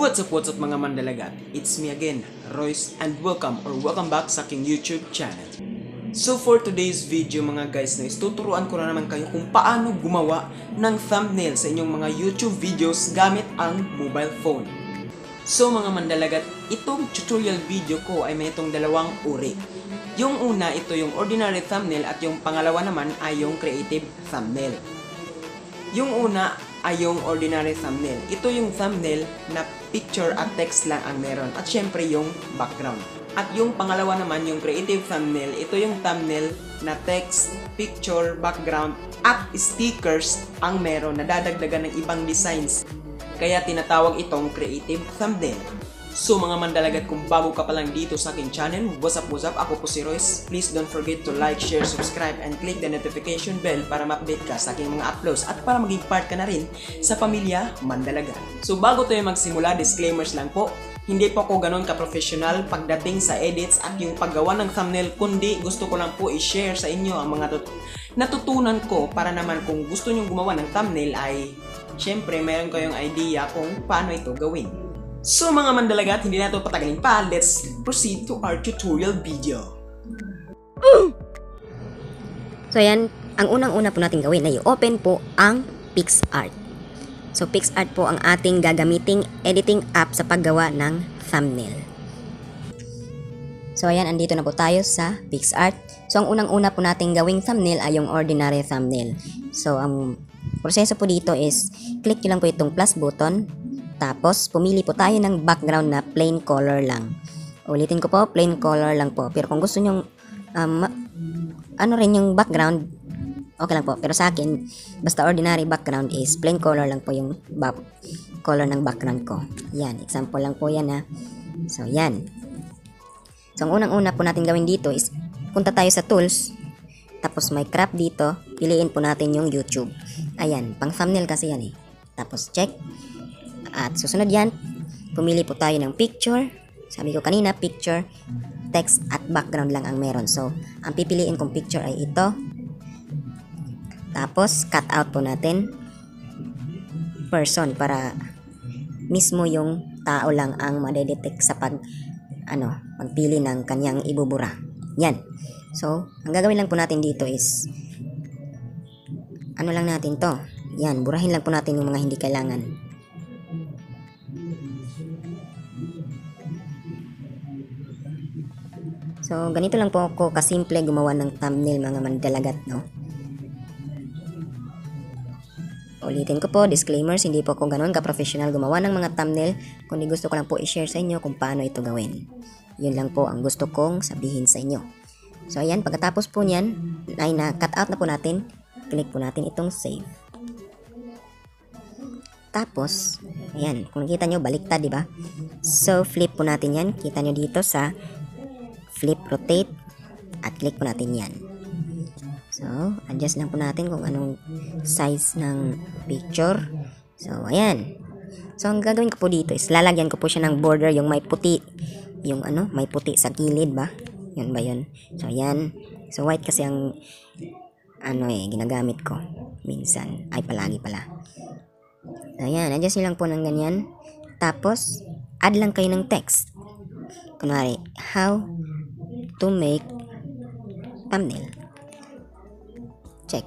What's up mga mandalagat? It's me again, Royce, and welcome back sa aking YouTube channel. So for today's video mga guys, tuturuan ko na naman kayo kung paano gumawa ng thumbnail sa inyong mga YouTube videos gamit ang mobile phone. So mga mandalagat, itong tutorial video ko ay may itong dalawang uri. Yung una, ito yung ordinary thumbnail at yung pangalawa naman ay yung creative thumbnail. Yung una ay yung ordinary thumbnail. Ito yung thumbnail na picture at text lang ang meron. At syempre yung background. At yung pangalawa naman, yung creative thumbnail, ito yung thumbnail na text, picture, background, at stickers ang meron na dadagdagan ng ibang designs. Kaya tinatawag itong creative thumbnail. So mga mandalagat, kung bago ka pa lang dito sa aking channel, what's up, ako po si Royce. Please don't forget to like, share, subscribe, and click the notification bell para ma-update ka sa aking mga uploads at para maging part ka na rin sa pamilya mandalagat. So bago tayo magsimula, disclaimers lang po. Hindi po ako ganun ka-professional pagdating sa edits at yung paggawa ng thumbnail, kundi gusto ko lang po i-share sa inyo ang mga natutunan ko para naman kung gusto nyong gumawa ng thumbnail ay syempre meron kayong idea kung paano ito gawin. So mga mandalagat, hindi na ito patagalin pa. Let's proceed to our tutorial video. So yan, ang unang-una po natin gawin ay i-open po ang PicsArt. So PicsArt po ang ating gagamiting editing app sa paggawa ng thumbnail. So ayan, andito na po tayo sa PicsArt. So ang unang-una po natin gawing thumbnail ay yung ordinary thumbnail. So ang proseso po dito is click nyo lang po itong plus button. Tapos, pumili po tayo ng background na plain color lang. Ulitin ko po, plain color lang po. Pero kung gusto nyo, ano rin yung background, okay lang po. Pero sa akin, basta ordinary background is plain color lang po yung color ng background ko. Yan, example lang po yan ha. So, yan. So, ang unang-una po natin gawin dito is, punta tayo sa tools. Tapos, may crop dito. Piliin po natin yung YouTube. Ayan, pang thumbnail kasi yan eh. Tapos, check. At susunod yan, pumili po tayo ng picture. Sabi ko kanina, picture, text at background lang ang meron. So, ang pipiliin kong picture ay ito. Tapos, cut out po natin person para mismo yung tao lang ang madedetect sa pagpili ng kanyang ibubura. Yan. So, ang gagawin lang po natin dito is ano lang natin to. Yan, burahin lang po natin yung mga hindi kailangan. So, ganito lang po ako kasimple gumawa ng thumbnail mga mandalagat, no? Ulitin ko po, disclaimers, hindi po ako ganun ka-professional gumawa ng mga thumbnail, kundi gusto ko lang po i-share sa inyo kung paano ito gawin. Yun lang po ang gusto kong sabihin sa inyo. So, ayan, pagkatapos po niyan, ay na-cut out na po natin, click po natin itong save. Tapos, ayan, kung nakita nyo, baliktad, diba? So, flip po natin yan. Kita nyo dito sa flip, rotate, at click po natin yan. So, adjust lang po natin kung anong size ng picture. So, ayan. So, ang gagawin ko po dito is lalagyan ko po siya ng border, yung may puti. Yung may puti sa gilid ba? Yun ba yun? So, ayan. So, white kasi ang ginagamit ko. Minsan. Ay, palagi pala. So, ayan. Adjust nyo lang po ng ganyan. Tapos, add lang kayo ng text. Kunwari, how to make thumbnail. Check.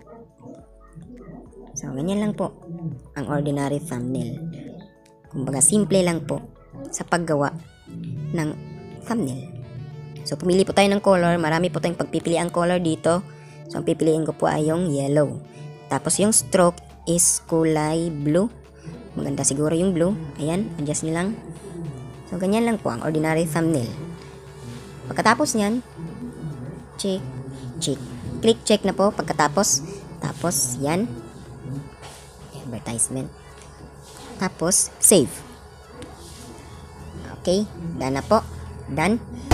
So, ganyan lang po ang ordinary thumbnail. Kumbaga, simple lang po sa paggawa ng thumbnail. So, pumili po tayo ng color. Marami po tayong pagpipiliang color dito. So, ang pipiliin ko po ay yung yellow. Tapos, yung stroke is kulay blue. Maganda siguro yung blue. Ayan, adjust nyo lang. So, ganyan lang po ang ordinary thumbnail. Pagkatapos nyan, check. Click check na po pagkatapos. Tapos, yan. Advertisement. Tapos, save. Okay, done na po. Done.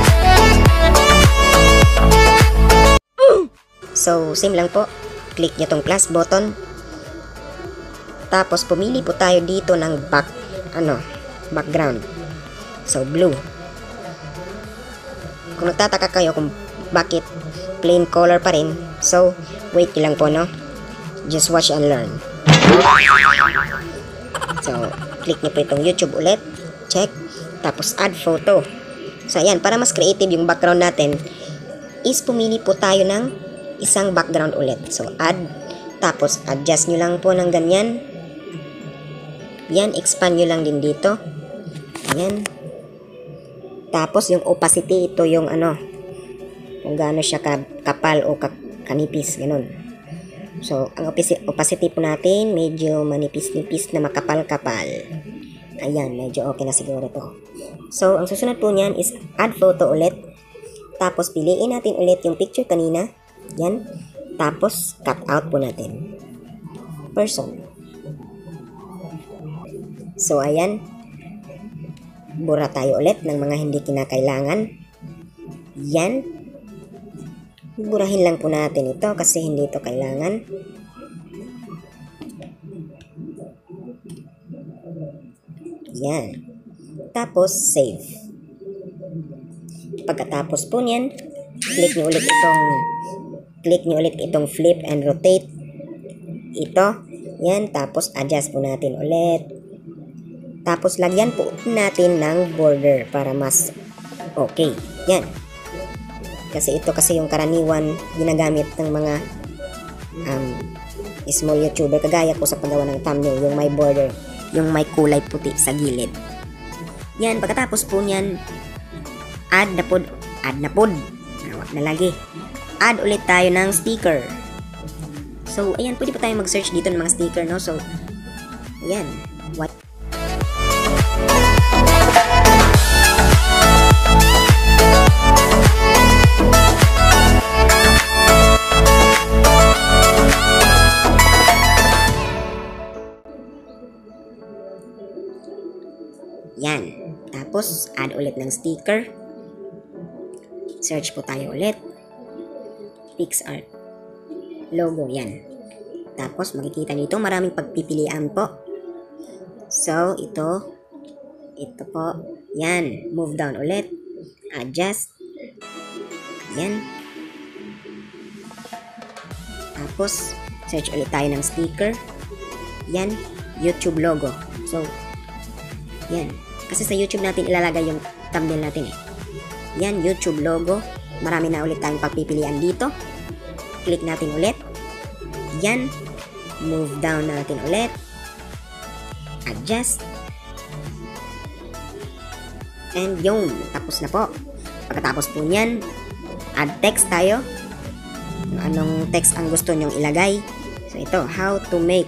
So, same lang po. Click nyo tong plus button. Tapos, pumili po tayo dito ng background. So, blue. Kung nagtataka kayo kung bakit plain color pa rin, so, wait nyo lang po, no? Just watch and learn. So, click nyo po itong YouTube ulit. Check. Tapos add photo. So ayan, para mas creative yung background natin, is pumili po tayo ng isang background ulit. So add. Tapos adjust nyo lang po ng ganyan. Yan, expand nyo lang din dito. Ayan. Tapos yung opacity, ito yung ano, kung gaano siya kapal o kanipis, ganun. So, ang opacity po natin, medyo manipis-nipis na makapal-kapal. Ayan, medyo okay na siguro to. So, ang susunod po niyan is add photo ulit. Tapos, piliin natin ulit yung picture kanina. Yan. Tapos, cut out po natin. Person. So, ayan. Bura tayo ulit ng mga hindi kinakailangan. Yan. Burahin lang po natin ito kasi hindi ito kailangan. Yan. Tapos, save. Pagkatapos po niyan, click nyo ulit itong flip and rotate. Ito. Yan. Tapos, adjust po natin ulit. Tapos, lagyan po natin ng border para mas okay. Yan. Kasi ito kasi yung karaniwan ginagamit ng mga small YouTuber. Kagaya ko sa paggawa ng thumbnail, yung may border, yung may kulay puti sa gilid. Yan. Pagkatapos po niyan, add na pod. Wag na lagi. Add ulit tayo ng sticker. So, ayan. Pwede pa tayo mag-search dito ng mga sticker, no? So, ayan. What? Yan. Tapos, add ulit ng sticker. Search po tayo ulit. PixArt. Logo, yan. Tapos, makikita nito maraming pagpipilian po. So, ito po. Yan. Move down ulit. Adjust. Yan. Tapos, search ulit tayo ng sticker. Yan. YouTube logo. So, yan. Kasi sa YouTube natin ilalagay yung thumbnail natin eh. Yan, YouTube logo. Marami na ulit tayong pagpipilian dito. Click natin ulit. Yan. Move down natin ulit. Adjust. And yun. Tapos na po. Pagkatapos po niyan, add text tayo. Anong text ang gusto nyong ilagay. So ito, how to make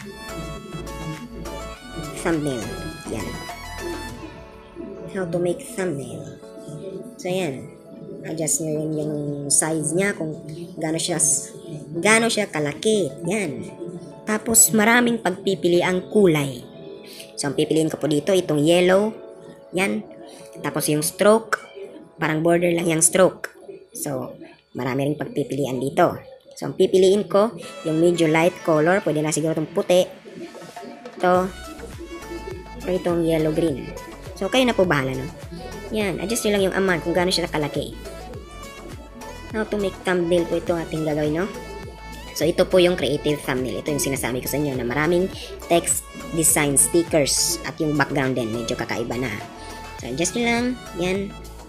thumbnail. Yan. How to make thumbnail. So, yan. Adjust nyo yung size niya kung gaano siya kalaki. Yan. Tapos, maraming pagpipili ang kulay. So, ang pipiliin ko po dito, itong yellow. Yan. Tapos, yung stroke. Parang border lang yung stroke. So, marami ring pagpipilian dito. So, ang pipiliin ko, yung medyo light color. Pwede na siguro itong puti. Ito. O itong yellow-green. So, kayo na po bahala, no? Yan, adjust nyo lang yung amount kung gaano siya kalaki. How to make thumbnail po ito ating gagawin, no? So, ito po yung creative thumbnail. Ito yung sinasabi ko sa inyo na maraming text, design, stickers, at yung background din. Medyo kakaiba na. So, adjust nyo lang. Yan.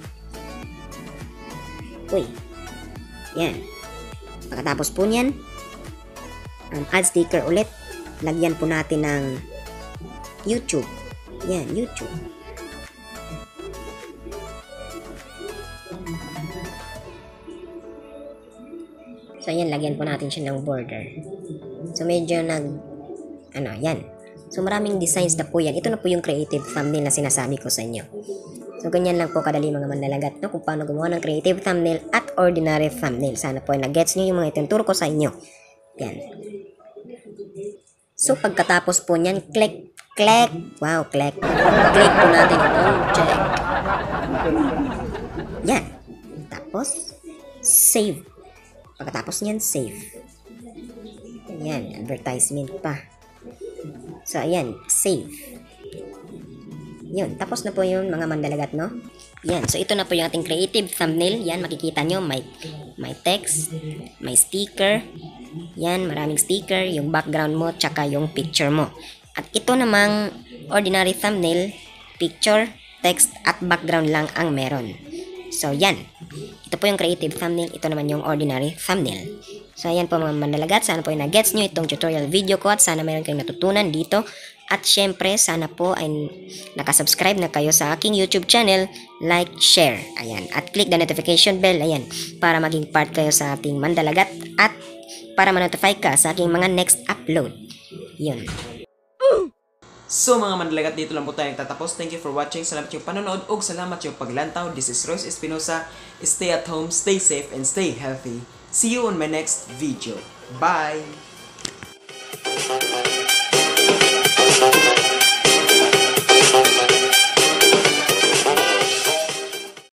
Uy. Yan. Pagkatapos po niyan, add sticker ulit. Lagyan po natin ng YouTube. Yan, YouTube. So, ayan, lagyan po natin siya ng border. So, medyo yan. So, maraming designs na po yan. Ito na po yung creative thumbnail na sinasabi ko sa inyo. So, ganyan lang po kadali mga manlalagat, no? Kung paano gumawa ng creative thumbnail at ordinary thumbnail. Sana po ay nag-gets nyo yung mga ituturo ko sa inyo. Yan. So, pagkatapos po niyan, click. Wow, click. Click po natin itong check. Yan. Tapos, save. Pagkatapos niyan, save. Yan, advertisement pa. So, ayan, save. Yun, tapos na po yun mga mandalagat, no? Yan, so ito na po yung ating creative thumbnail. Yan, makikita nyo, may text, may sticker. Yan, maraming sticker, yung background mo, tsaka yung picture mo. At ito namang ordinary thumbnail, picture, text, at background lang ang meron. So, yan. Ito po yung creative thumbnail. Ito naman yung ordinary thumbnail. So, ayan po mga mandalagat. Sana po ay na-gets nyo itong tutorial video ko at sana mayroon kayong natutunan dito. At syempre, sana po ay nakasubscribe na kayo sa aking YouTube channel. Like, share. Ayan. At click the notification bell. Ayan. Para maging part kayo sa ating mandalagat at para ma-notify ka sa aking mga next upload. Yun. So mga mandalagat, dito lang po tayo nagtatapos. Thank you for watching. Salamat yung panonood ug salamat yung paglantaw. This is Royce Espinosa. Stay at home, stay safe, and stay healthy. See you on my next video. Bye!